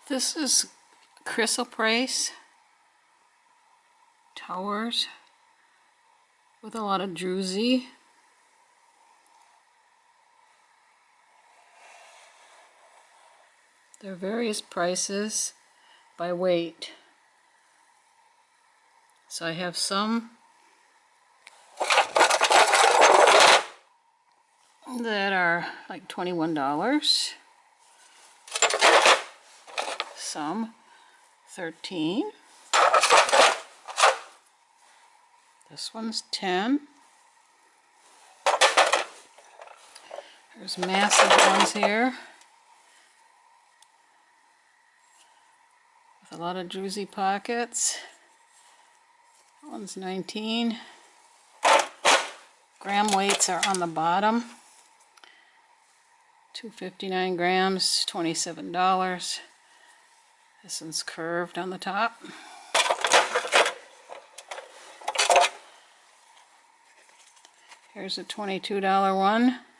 This is Chrysoprase towers with a lot of druzy. There are various prices by weight. So I have some that are like $21. Some $13. This one's $10. There's massive ones here with a lot of druzy pockets. That one's $19. Gram weights are on the bottom. 259 grams, $27. This one's curved on the top. Here's a $22 one.